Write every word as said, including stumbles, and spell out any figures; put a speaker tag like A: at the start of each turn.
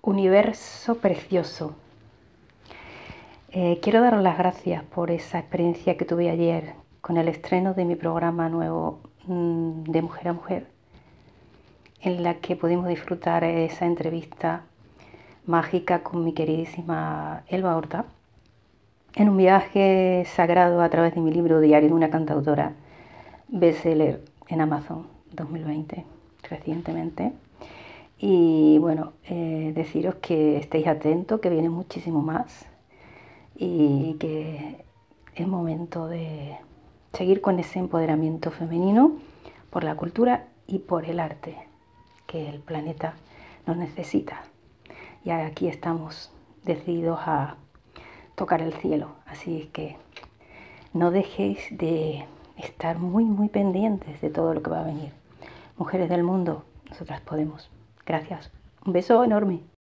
A: Universo precioso. Eh, quiero daros las gracias por esa experiencia que tuve ayer con el estreno de mi programa nuevo mmm, de Mujer a Mujer, en la que pudimos disfrutar esa entrevista mágica con mi queridísima Elba Horta, en un viaje sagrado a través de mi libro Diario de una cantautora, bestseller en Amazon dos mil veinte, recientemente. Y bueno, eh, deciros que estéis atentos, que viene muchísimo más y que es momento de seguir con ese empoderamiento femenino por la cultura y por el arte, que el planeta nos necesita. Y aquí estamos decididos a tocar el cielo, así que no dejéis de estar muy muy pendientes de todo lo que va a venir. Mujeres del mundo, nosotras podemos. Gracias. Un beso enorme.